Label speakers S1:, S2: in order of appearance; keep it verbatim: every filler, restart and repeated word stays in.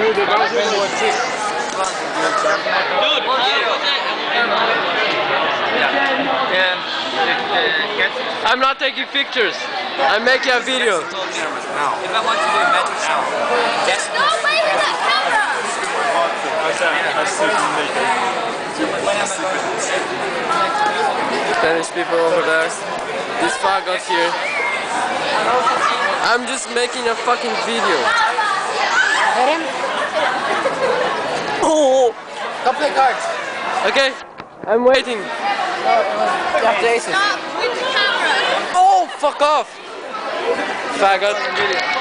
S1: I'm not taking pictures. I'm making a video.
S2: If I want to do a magic now, that's
S3: Go away from that camera!
S1: Spanish people over there. This faggot here. I'm just making a fucking video.
S4: Hit him.
S1: Oh!
S4: Go play cards.
S1: Okay, I'm waiting.
S4: You have to ace it.
S3: Stop with the camera!
S1: Oh, fuck off! Faggot.